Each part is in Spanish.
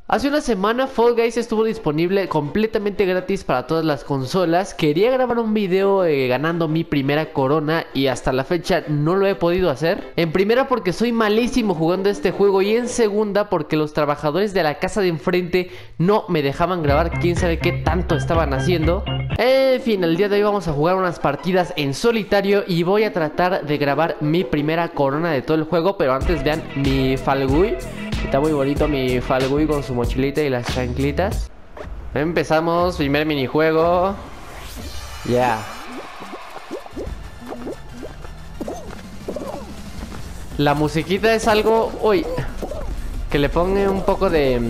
Hace una semana Fall Guys estuvo disponible completamente gratis para todas las consolas. Quería grabar un video ganando mi primera corona y hasta la fecha no lo he podido hacer. En primera porque soy malísimo jugando este juego y en segunda porque los trabajadores de la casa de enfrente no me dejaban grabar, quién sabe qué tanto estaban haciendo. En fin, el día de hoy vamos a jugar unas partidas en solitario y voy a tratar de grabar mi primera corona de todo el juego. Pero antes vean mi Fall Guy. Está muy bonito mi Fall Guy con su mochilita y las chanclitas. Empezamos, primer minijuego. Ya. La musiquita es algo, uy, que le ponga un poco de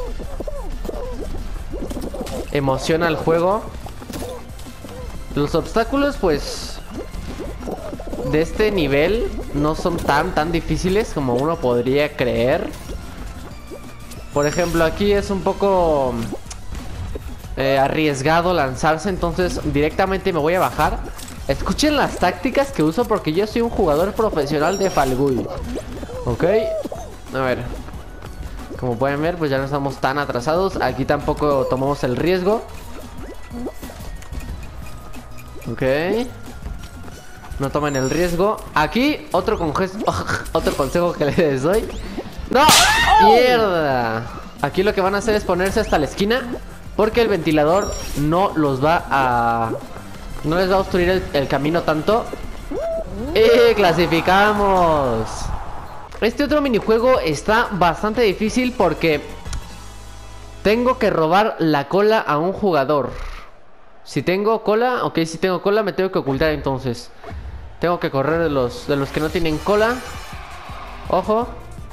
emoción al juego. Los obstáculos, pues, de este nivel no son tan difíciles como uno podría creer. Por ejemplo, aquí es un poco arriesgado lanzarse, entonces directamente me voy a bajar. Escuchen las tácticas que uso porque yo soy un jugador profesional de Fall Guy. Ok, a ver. Como pueden ver, pues ya no estamos tan atrasados. Aquí tampoco tomamos el riesgo. Ok. No tomen el riesgo. Aquí, otro consejo que les doy. ¡No! ¡Mierda! Aquí lo que van a hacer es ponerse hasta la esquina, porque el ventilador no les va a obstruir el camino tanto. ¡Y clasificamos! Este otro minijuego está bastante difícil porque tengo que robar la cola a un jugador. Si tengo cola, ok, si tengo cola me tengo que ocultar entonces. Tengo que correr de los que no tienen cola. Ojo.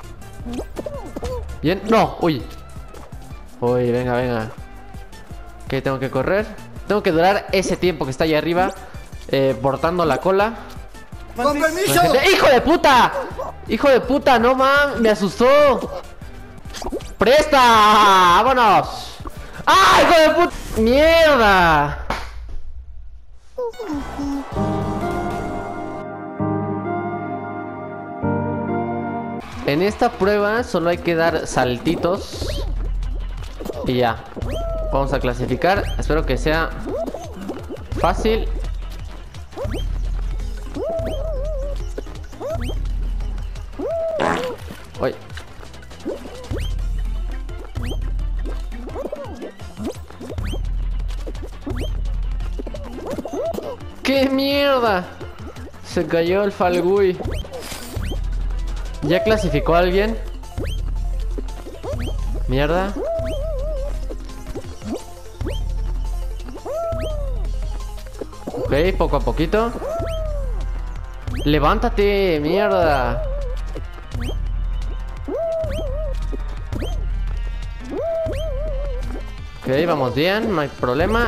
Bien, no, uy. Uy, venga. Ok, tengo que correr. Tengo que durar ese tiempo que está allá arriba portando la cola. ¡Con permiso! ¡Hijo de puta! ¡Hijo de puta! ¡No mames! ¡Me asustó! ¡Presta! ¡Vámonos! ¡Ah, hijo de puta! ¡Mierda! En esta prueba solo hay que dar saltitos y ya. Vamos a clasificar. Espero que sea fácil. Uy. ¡Qué mierda! Se cayó el Fall Guy. ¿Ya clasificó a alguien? Mierda. Ok, poco a poquito. Levántate, mierda. Ok, vamos bien, no hay problema.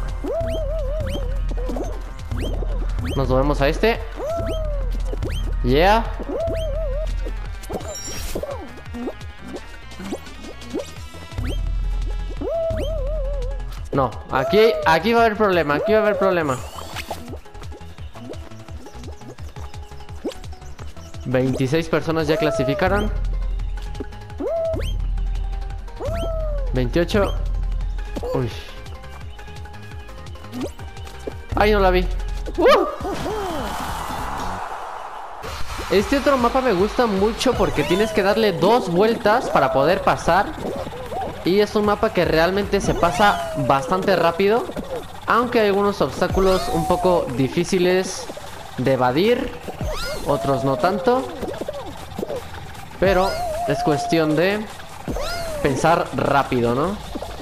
Nos movemos a este. Yeah. No, aquí va a haber problema, aquí va a haber problema. 26 personas ya clasificaron. 28. Uy. Ay, no la vi. Este otro mapa me gusta mucho porque tienes que darle 2 vueltas para poder pasar. Y es un mapa que realmente se pasa bastante rápido, aunque hay algunos obstáculos un poco difíciles de evadir, otros no tanto. Pero es cuestión de pensar rápido, ¿no?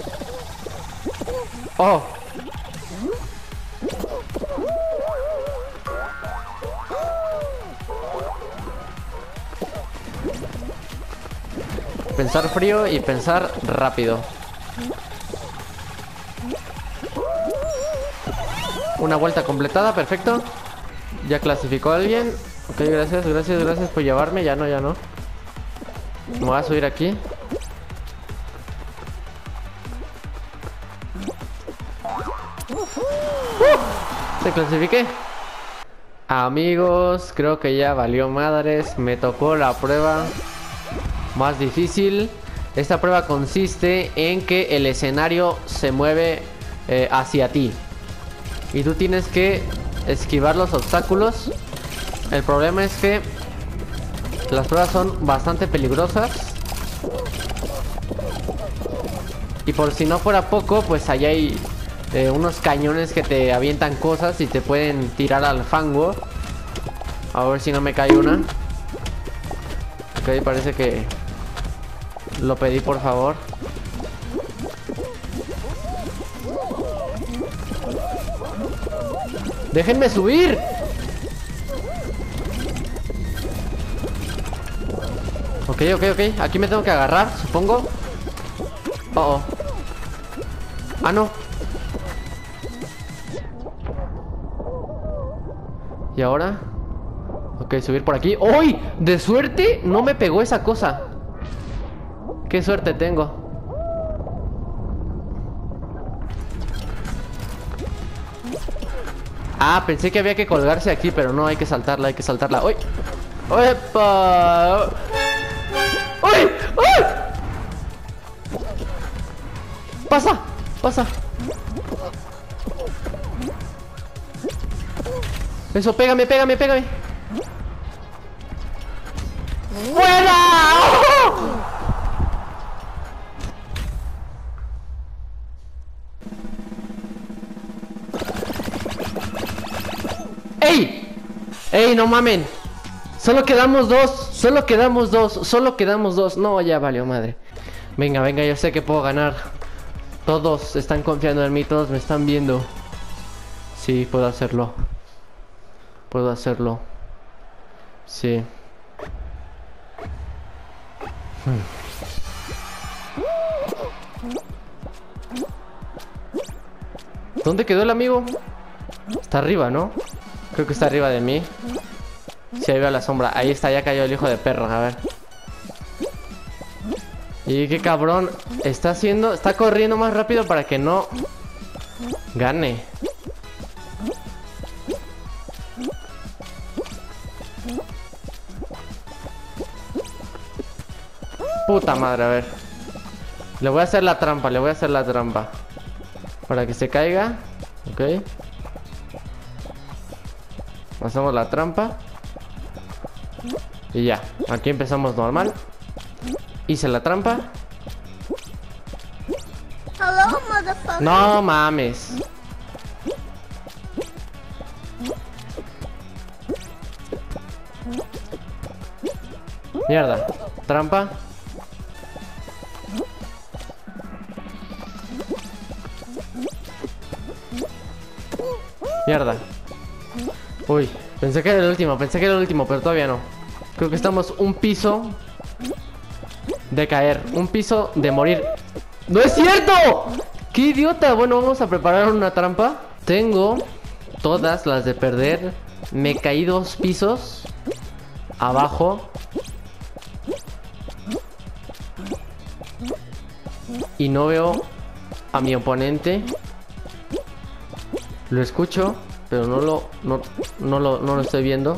¡Oh! Pensar frío y pensar rápido. Una vuelta completada, perfecto. Ya clasificó a alguien. Ok, gracias por llevarme. Ya no. Me voy a subir aquí. Te clasifiqué. Amigos, creo que ya valió madres. Me tocó la prueba más difícil. Esta prueba consiste en que el escenario se mueve hacia ti. Y tú tienes que esquivar los obstáculos. El problema es que las pruebas son bastante peligrosas. Y por si no fuera poco, pues allá hay unos cañones que te avientan cosas y te pueden tirar al fango. A ver si no me cae una. Ok, parece que lo pedí, por favor. ¡Déjenme subir! Ok. Aquí me tengo que agarrar, supongo. Oh. Ah, no. ¿Y ahora? Ok, subir por aquí. ¡Uy! De suerte no me pegó esa cosa. ¡Qué suerte tengo! Ah, pensé que había que colgarse aquí, pero no, hay que saltarla, ¡Uy! ¡Epa! ¡Uy! ¡Uy! ¡Pasa! Eso, pégame. ¡Fuera! ¡Oh! ¡Ey! ¡No mamen! Solo quedamos dos. No, ya valió madre. Venga, yo sé que puedo ganar. Todos están confiando en mí, todos me están viendo. Sí, puedo hacerlo. Sí. ¿Dónde quedó el amigo? Está arriba, ¿no? Creo que está arriba de mí. Sí, ahí veo la sombra. Ahí está, ya cayó el hijo de perro. A ver. Y qué cabrón. Está corriendo más rápido para que no gane. Puta madre, a ver. Le voy a hacer la trampa. Para que se caiga. Ok. Hacemos la trampa. Y ya, aquí empezamos normal. Hice la trampa. Hello, motherfucker. No mames. Mierda. Trampa. Mierda. Uy, pensé que era el último, pero todavía no. Creo que estamos un piso de caer, un piso de morir. ¡No es cierto! ¡Qué idiota! Bueno, vamos a preparar una trampa. Tengo todas las de perder. Me caí 2 pisos abajo. Y no veo a mi oponente. Lo escucho, pero no lo estoy viendo.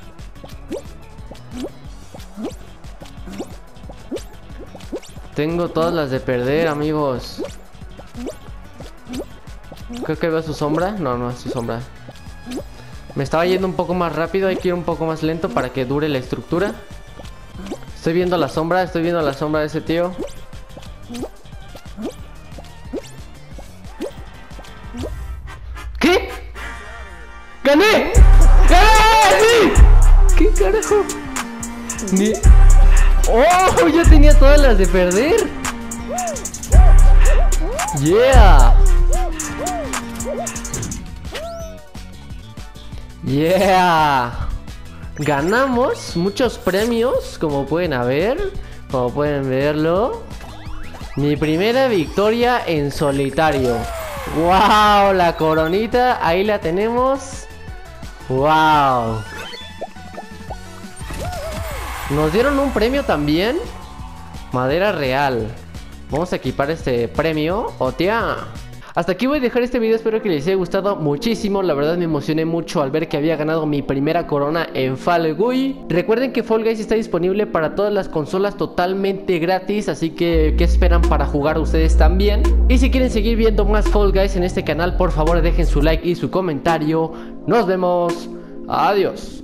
Tengo todas las de perder, amigos. Creo que veo su sombra. No es su sombra. Me estaba yendo un poco más rápido. Hay que ir un poco más lento para que dure la estructura. Estoy viendo la sombra de ese tío. ¿Qué? ¡Gané! ¡Gané! ¿Qué carajo? Ni... ¡Oh! Yo tenía todas las de perder. ¡Yeah! ¡Yeah! Ganamos muchos premios, como pueden verlo. Mi primera victoria en solitario. ¡Wow! La coronita, ahí la tenemos. ¡Wow! Nos dieron un premio también. Madera real. Vamos a equipar este premio. ¡Oh, tía! Hasta aquí voy a dejar este video, espero que les haya gustado muchísimo. La verdad me emocioné mucho al ver que había ganado mi primera corona en Fall Guys. Recuerden que Fall Guys está disponible para todas las consolas totalmente gratis, así que ¿qué esperan para jugar ustedes también? Y si quieren seguir viendo más Fall Guys en este canal, por favor dejen su like y su comentario. Nos vemos, adiós.